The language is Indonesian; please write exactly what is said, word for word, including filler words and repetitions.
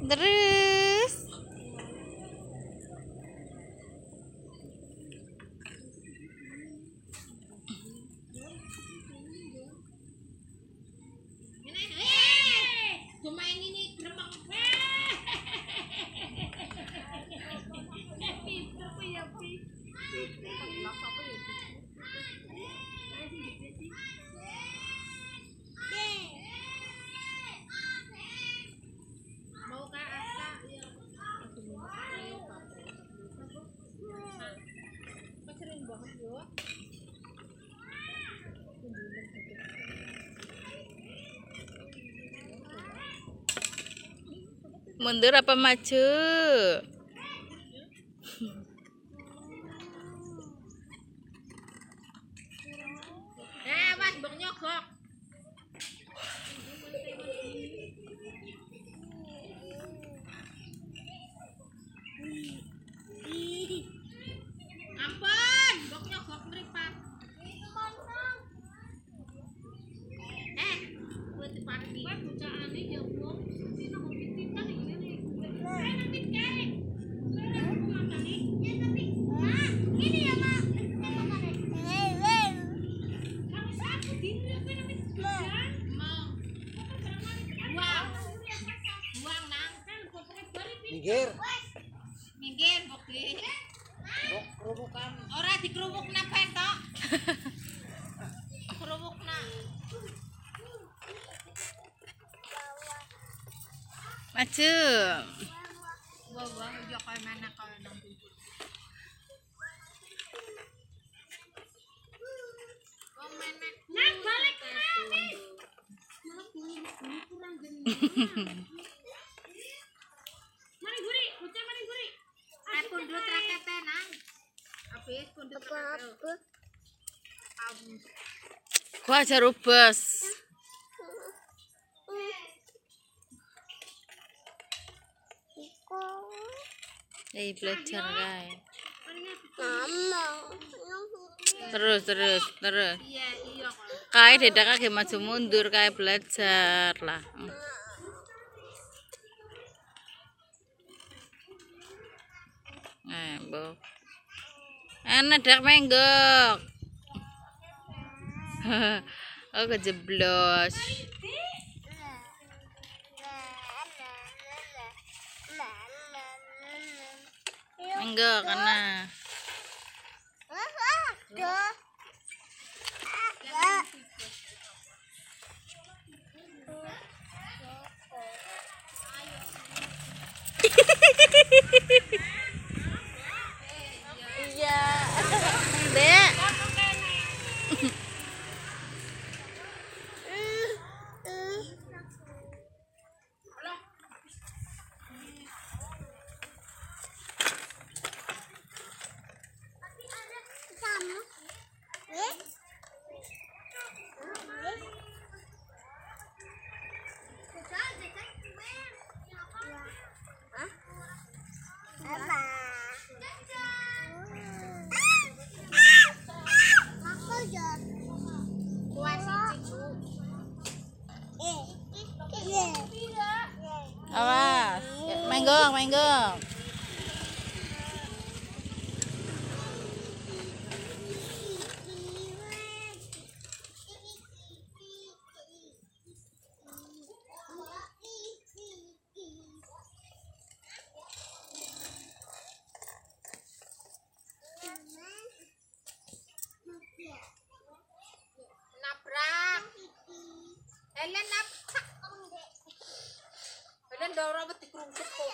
Terus mundur apa maju? Eh, Mas, mbok nyogok. Ampun, mbok nyogok mripat. Eh, kuwi diparki. Kuwi bocahane ya wong sing nang pititan ngene. Eh, nanti kae. Ini ya, Mak. Minggir. Minggir, Bokli. Bok kerubukan. Ora dikrubukna petok. Kerubukna. Maju. Wah, wah, yo koyo mana koyo nang bubur. Wong menek. Nang balik kene. Malah kurang genah. Mari guri, bocah mari guri. Eh pundut rakete nang. Habis pundut rakete. Gua ajar ubes. Eh belajar guys. Terus terus terus. Iya, iya kok. Kayak dedak kage maju mundur kayak belajar lah. Eh, Mbok. Enak dak menggok. Oh kejeblos. Menggok karena. Iya. Dek. Awas, menggong, menggong. Nabrak. Helen nabrak. Helen ndoro wedi krungkut.